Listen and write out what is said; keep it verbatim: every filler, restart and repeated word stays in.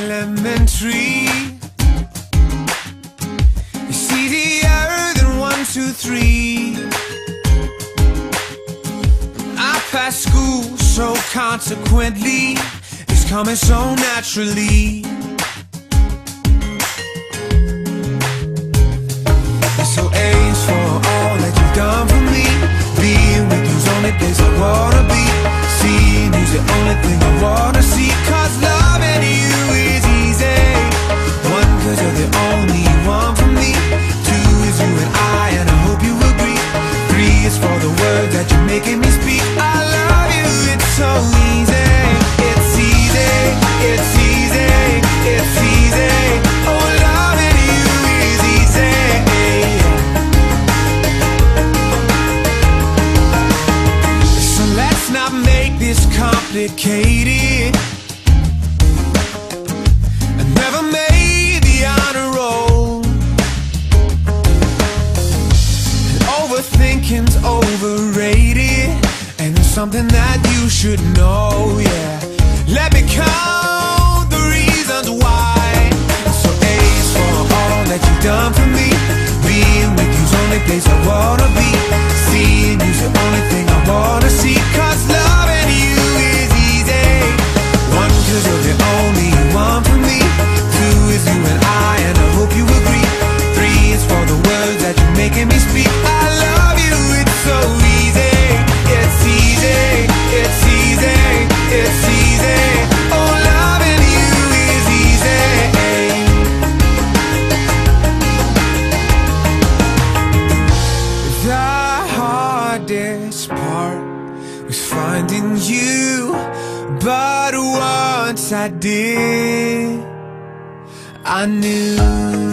elementary. You see the earth in one, two, three. I passed school, so consequently it's coming so naturally. So A's for all that you've done for me. Being with you's only place I wanna be. Seeing you's the only thing I wanna see. Cause loving you is easy. One, cause you're the only one for me. Two is you and I, and I hope you agree. Three is for the words that you're making me speak. I love you, it's so easy. It's easy, it's easy, it's easy. Oh, loving you is easy. So let's not make this complicated. I never made the honor roll. Overthinking's overrated, and it's something that you should know, yeah. Let me count the reasons why. So A's for all that you've done for me. Being with you's only place I wanna be. Seeing you's the only thing I wanna see. Cause loving you is easy. One, cause you're the only one for me. Two is you and I, and I hope you agree. Three is for the words that you're making me speak. I love you, it's so easy. It's easy, it's easy, it's easy. Oh, loving you is easy. The hardest part was finding you, but once I did, I knew.